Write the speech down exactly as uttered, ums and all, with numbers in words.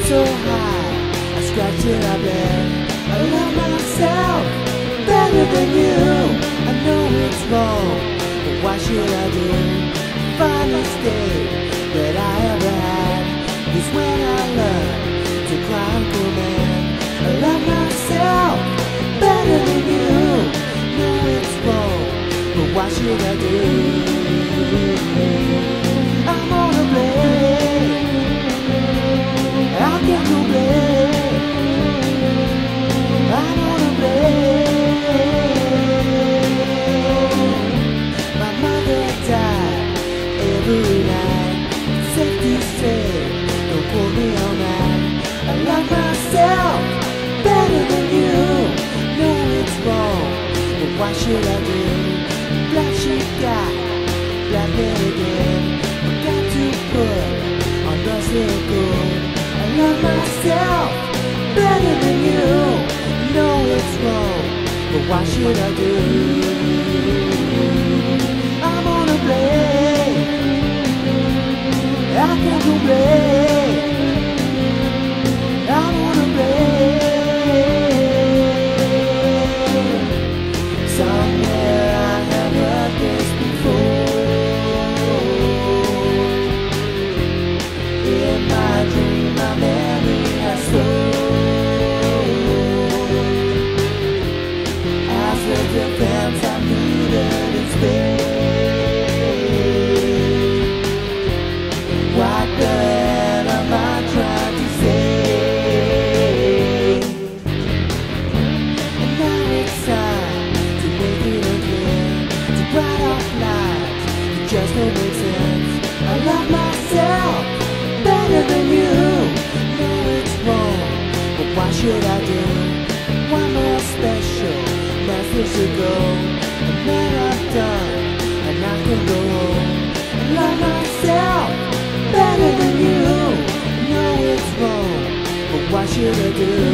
so high, I scratch it up and I love myself better than you. I know it's wrong, but why should I do? The finest day that I ever had is when I learned to cry and command. I love myself better than you. Know it's wrong, but why should I do? I'm on a blame, I can't go blame. I'm on a blame. My mother died every night. It's safe to say, don't call me all night. I love myself better than you. Know it's wrong, but why should I do? Black sheep died, black men again. I got to put on the circle. I love myself better than you. Know it's wrong, but why should I do? I'm on a blame, I can't complain. I'm on a blame. Somewhere I have heard this before. In my dream, my memory has flown. As the defense I needed in space. What the hell am I trying to say? And now it's time to make it again, to bright off lights that just don't make sense. I love myself better than you. Know it's wrong, but why should I do? One more special message to go, and then I'm done, and I can go home. I love myself better than you. Know it's wrong, but why should I do?